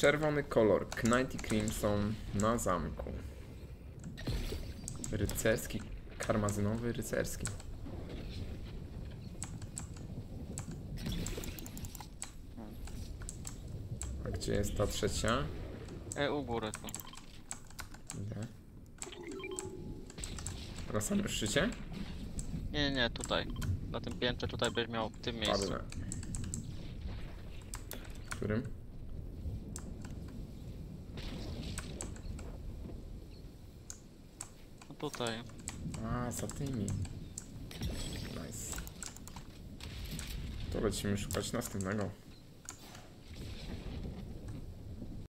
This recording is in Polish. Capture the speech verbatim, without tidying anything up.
czerwony kolor. Knighty Crimson na zamku. Rycerski, karmazynowy, rycerski. A gdzie jest ta trzecia? E, u góry tu. Idę. Na samym szczycie? Nie, nie, nie, tutaj. Na tym piętrze tutaj byś miał w tym miejscu. Padnę. W którym? No tutaj. A, za tymi. Nice. To lecimy szukać następnego.